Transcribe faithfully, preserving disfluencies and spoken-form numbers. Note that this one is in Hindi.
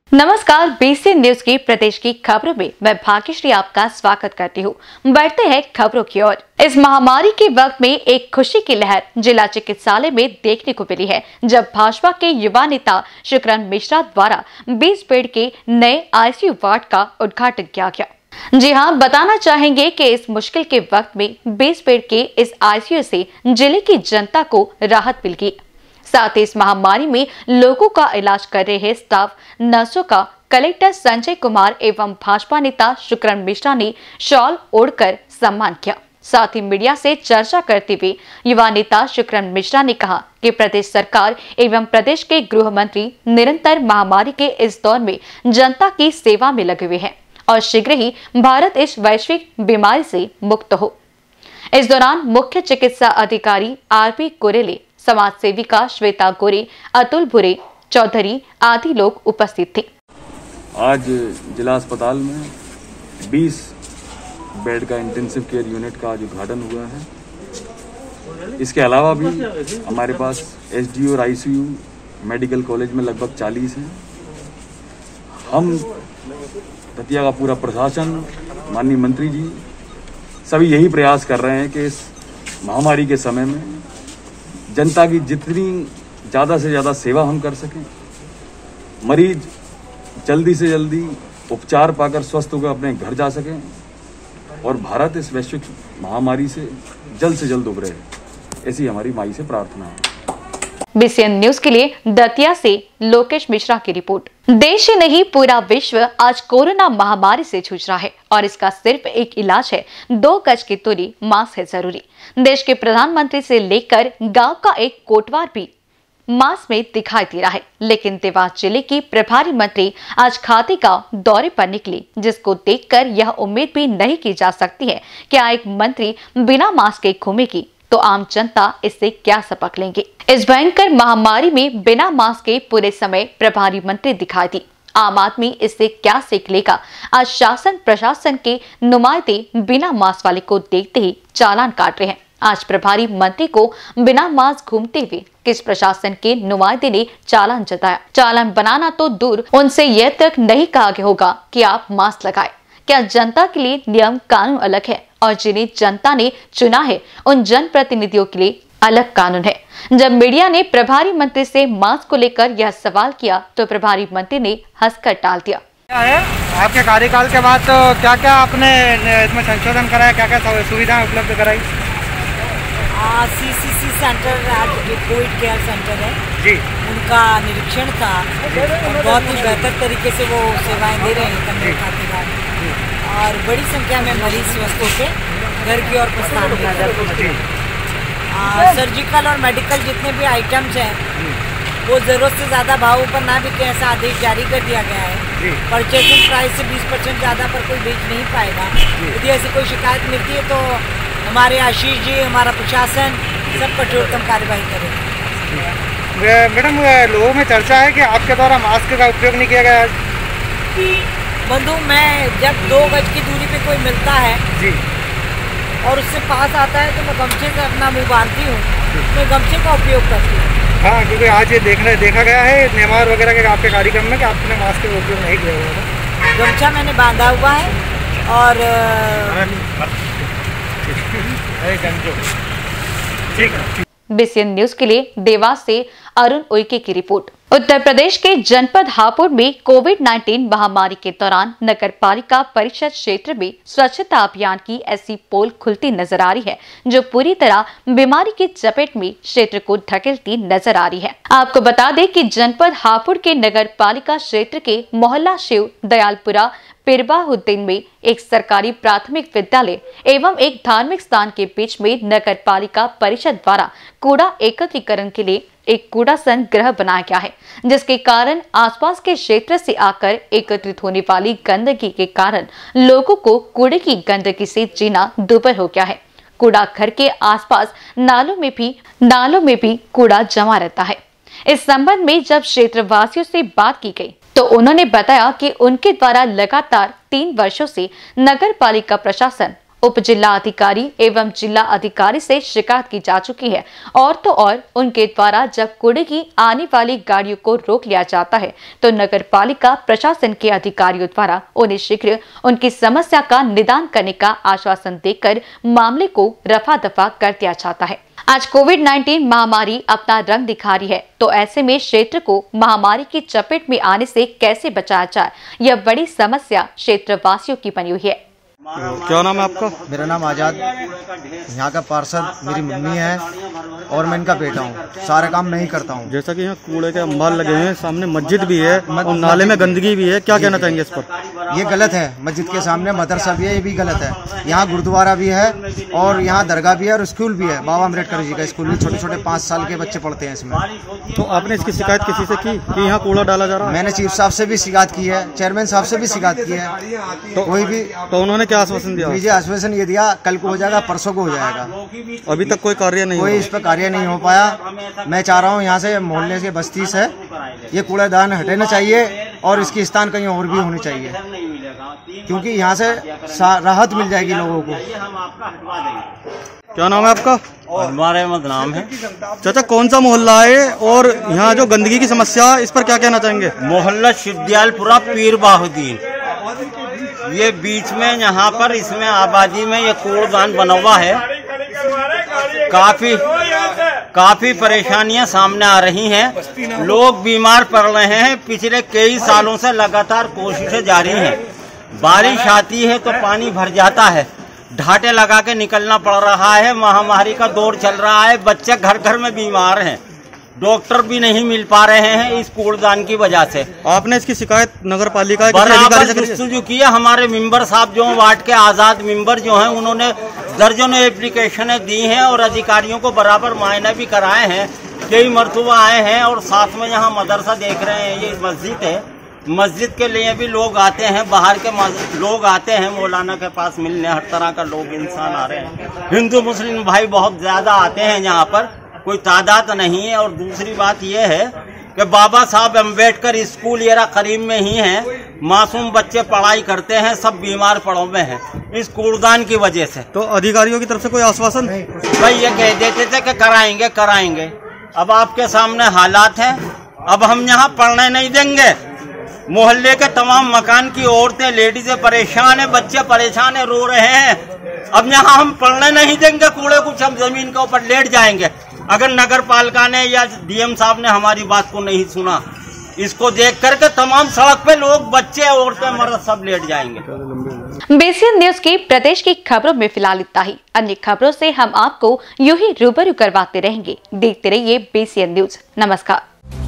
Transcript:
नमस्कार, बीसी न्यूज की प्रदेश की खबरों में मैं भाग्यश्री आपका स्वागत करती हूँ। बढ़ते हैं खबरों की ओर। इस महामारी के वक्त में एक खुशी की लहर जिला चिकित्सालय में देखने को मिली है, जब भाजपा के युवा नेता शुक्रन मिश्रा द्वारा बीस बेड के नए आईसीयू वार्ड का उद्घाटन किया गया। जी हां, बताना चाहेंगे कि इस मुश्किल के वक्त में बीस बेड के इस आईसीयू से जिले की जनता को राहत मिल गई। साथ ही इस महामारी में लोगों का इलाज कर रहे स्टाफ नर्सों का कलेक्टर संजय कुमार एवं भाजपा नेता शुक्रन मिश्रा ने शॉल ओढ़कर सम्मान किया। साथ ही मीडिया से चर्चा करते हुए युवा नेता शुक्रन मिश्रा ने कहा कि प्रदेश सरकार एवं प्रदेश के गृह मंत्री निरंतर महामारी के इस दौर में जनता की सेवा में लगे हुए हैं और शीघ्र ही भारत इस वैश्विक बीमारी से मुक्त हो। इस दौरान मुख्य चिकित्सा अधिकारी आर पी कुरेले, समाज सेविका श्वेता गोरे, अतुल भुरे चौधरी आदि लोग उपस्थित थे। आज जिला अस्पताल में बीस बेड का इंटेंसिव केयर यूनिट का आज उद्घाटन हुआ है। इसके अलावा भी हमारे पास एसडीओ और आईसीयू मेडिकल कॉलेज में लगभग चालीस हैं। हम दतिया का पूरा प्रशासन, माननीय मंत्री जी सभी यही प्रयास कर रहे हैं कि इस महामारी के समय में जनता की जितनी ज़्यादा से ज़्यादा सेवा हम कर सकें, मरीज जल्दी से जल्दी उपचार पाकर स्वस्थ होकर अपने घर जा सकें और भारत इस वैश्विक महामारी से जल्द से जल्द उभरे, ऐसी हमारी माई से प्रार्थना है। बीसीएन न्यूज के लिए दतिया से लोकेश मिश्रा की रिपोर्ट। देश ही नहीं, पूरा विश्व आज कोरोना महामारी से जूझ रहा है और इसका सिर्फ एक इलाज है, दो गज की दूरी, मास्क है जरूरी। देश के प्रधानमंत्री से लेकर गांव का एक कोटवार भी मास्क में दिखाई दे रहा है, लेकिन देवास जिले की प्रभारी मंत्री आज खाती गांव दौरे पर निकली, जिसको देखकर यह उम्मीद भी नहीं की जा सकती है कि एक मंत्री बिना मास्क के घूमेगी तो आम जनता इससे क्या सबक लेंगे। इस भयंकर महामारी में बिना मास्क के पूरे समय प्रभारी मंत्री दिखाई दी। आम आदमी इससे क्या सीख लेगा? आज शासन प्रशासन के नुमाइंदे बिना मास्क वाले को देखते ही चालान काट रहे हैं। आज प्रभारी मंत्री को बिना मास्क घूमते हुए किस प्रशासन के नुमाइंदे ने चालान जताया? चालान बनाना तो दूर, उनसे यह तक नहीं कहा गया होगा कि आप मास्क लगाएं। क्या जनता के लिए नियम कानून अलग है और जिन्हें जनता ने चुना है उन जनप्रतिनिधियों के लिए अलग कानून है? जब मीडिया ने प्रभारी मंत्री से मास्क को लेकर यह सवाल किया तो प्रभारी मंत्री ने हंसकर टाल दिया। क्या है आपके कार्यकाल के बाद तो क्या क्या आपने इसमें संशोधन कराया, क्या क्या सुविधाएं उपलब्ध कराई? सीसीसी सेंटर आज कोविड केयर सेंटर है जी, उनका निरीक्षण था और बहुत ही बेहतर तरीके से वो सेवाएं दे रहे हैं कन्नड़ खातेदार और बड़ी संख्या में मरीज स्वस्थ होकर घर की ओर प्रस्थान कर। सर्जिकल और मेडिकल जितने भी आइटम्स हैं वो ज़रूरत से ज़्यादा भाव पर ना बिके, ऐसा आदेश जारी कर दिया गया है। परचेसिंग प्राइस से बीस परसेंट ज़्यादा पर कोई बेच नहीं पाएगा। यदि ऐसी कोई शिकायत मिलती है तो हमारे आशीष जी, हमारा प्रशासन सब कठोरतम कार्रवाई करेगा। मैडम, लोगों में चर्चा है कि आपके द्वारा मास्क का उपयोग नहीं किया गया। बंधु, मैं जब दो गज की दूरी पे कोई मिलता है जी और उससे पास आता है तो मैं गमछे से अपना मुंह बांधती हूँ, मैं गमछे का उपयोग करती हूँ। हाँ, क्योंकि आज ये देखना देखा गया है नियमावली वगैरह के आपके कार्यक्रम में कि आपने मास्क का उपयोग नहीं किया हुआ था। गमछा मैंने बांधा हुआ है और बीसीएन न्यूज के लिए देवास से अरुण उइके की रिपोर्ट। उत्तर प्रदेश के जनपद हापुड़ में कोविड उन्नीस महामारी के दौरान नगर पालिका परिषद क्षेत्र में स्वच्छता अभियान की ऐसी पोल खुलती नजर आ रही है जो पूरी तरह बीमारी की चपेट में क्षेत्र को धकेलती नजर आ रही है। आपको बता दें कि जनपद हापुड़ के नगर पालिका क्षेत्र के मोहल्ला शिव दयालपुरा पिरबाहुद्दीन में एक सरकारी प्राथमिक विद्यालय एवं एक धार्मिक स्थान के बीच में नगर पालिका परिषद द्वारा कूड़ा एकत्रीकरण के लिए एक कूड़ा संग्रह बनाया गया है, जिसके कारण आसपास के क्षेत्र से आकर एकत्रित होने वाली गंदगी के कारण लोगों को कूड़े की गंदगी से जीना दुभर हो गया है। कूड़ा घर के आसपास नालों में भी नालों में भी कूड़ा जमा रहता है। इस संबंध में जब क्षेत्रवासियों से बात की गई तो उन्होंने बताया कि उनके द्वारा लगातार तीन वर्षों से नगर पालिका प्रशासन उप जिला अधिकारी एवं जिला अधिकारी से शिकायत की जा चुकी है और तो और उनके द्वारा जब कूड़े की आने वाली गाड़ियों को रोक लिया जाता है तो नगर पालिका प्रशासन के अधिकारियों द्वारा उन्हें शीघ्र उनकी समस्या का निदान करने का आश्वासन देकर मामले को रफा दफा कर दिया जाता है। आज कोविड नाइन्टीन महामारी अपना रंग दिखा रही है, तो ऐसे में क्षेत्र को महामारी की चपेट में आने से कैसे बचाया जाए, यह बड़ी समस्या क्षेत्रवासियों की बनी हुई है। क्या नाम है आपका? मेरा नाम आजाद, यहाँ का पार्षद मेरी मम्मी है और मैं इनका बेटा हूँ। सारे काम मैं ही करता हूँ। जैसा कि यहाँ कूड़े के अंबार लगे हैं, सामने मस्जिद भी है और नाले में गंदगी भी है, क्या कहना चाहेंगे इस पर? ये गलत है। मस्जिद के सामने मदरसा भी है, ये भी गलत है। यहाँ गुरुद्वारा भी है और यहाँ दरगाह भी है और स्कूल भी है, बाबा अम्बेडकर जी का स्कूल भी। छोटे छोटे पाँच साल के बच्चे पढ़ते हैं इसमें। तो आपने इसकी शिकायत किसी से की कि यहाँ कूड़ा डाला जा रहा है? मैंने चीफ साहब से भी शिकायत की है, चेयरमैन साहब से भी शिकायत की है। तो कोई भी तो उन्होंने क्या आश्वासन दिया? मुझे आश्वासन ये दिया कल को हो जाएगा, परसों को हो जाएगा। अभी तक कोई कार्य नहीं कोई इस पर कार्य नहीं हो पाया। मैं चाह रहा हूँ यहाँ से मोहल्ले के बस्ती से ये कूड़ेदान हटाना चाहिए और इसकी स्थान कहीं और भी होनी चाहिए, क्योंकि यहाँ से राहत मिल जाएगी लोगों को। क्या नाम है आपका? हमारे अहमद नाम है। चाचा, कौन सा मोहल्ला है और यहाँ जो गंदगी की समस्या, इस पर क्या कहना चाहेंगे? मोहल्ला शिवदयालपुरा पीर बाहुद्दीन। ये बीच में यहाँ पर इसमें आबादी में ये कूड़दान बना हुआ है। काफी काफी परेशानियां सामने आ रही हैं। लोग बीमार पड़ रहे हैं। पिछले कई सालों से लगातार कोशिशें जारी हैं। बारिश आती है तो पानी भर जाता है, ढाटे लगा के निकलना पड़ रहा है। महामारी का दौर चल रहा है, बच्चे घर घर में बीमार हैं, डॉक्टर भी नहीं मिल पा रहे हैं इस कूड़दान की वजह से। आपने इसकी शिकायत नगर पालिका जो की है, हमारे मेंबर साहब जो वार्ड के आजाद मेंबर जो हैं, उन्होंने दर्जनों एप्लीकेशनें दी हैं और अधिकारियों को बराबर मायने भी कराए हैं। कई मरतबा आए हैं और साथ में यहाँ मदरसा देख रहे हैं, ये मस्जिद है। मस्जिद के लिए भी लोग आते हैं, बाहर के लोग आते हैं मौलाना के पास मिलने, हर तरह का लोग इंसान आ रहे हैं। हिंदू मुस्लिम भाई बहुत ज्यादा आते हैं यहाँ पर, कोई तादाद नहीं है। और दूसरी बात यह है कि बाबा साहब अम्बेडकर स्कूल येरा करीब में ही है, मासूम बच्चे पढ़ाई करते हैं, सब बीमार पड़ों में हैं इस कूड़दान की वजह से। तो अधिकारियों की तरफ से कोई आश्वासन? भाई ये कह देते थे कि कराएंगे कराएंगे। अब आपके सामने हालात हैं, अब हम यहाँ पढ़ने नहीं देंगे। मोहल्ले के तमाम मकान की औरतें लेडीजें परेशान है, बच्चे परेशान है, रो रहे हैं। अब यहाँ हम पढ़ने नहीं देंगे कूड़े, कुछ हम जमीन के ऊपर लेट जाएंगे। अगर नगर पालिका ने या डीएम साहब ने हमारी बात को नहीं सुना, इसको देख करके तमाम सड़क पे लोग, बच्चे, औरतें, मर्द सब लेट जाएंगे। बेसियन न्यूज की प्रदेश की खबरों में फिलहाल इतना ही। अन्य खबरों से हम आपको यूं ही रूबरू करवाते रहेंगे। देखते रहिए बेसियन न्यूज। नमस्कार।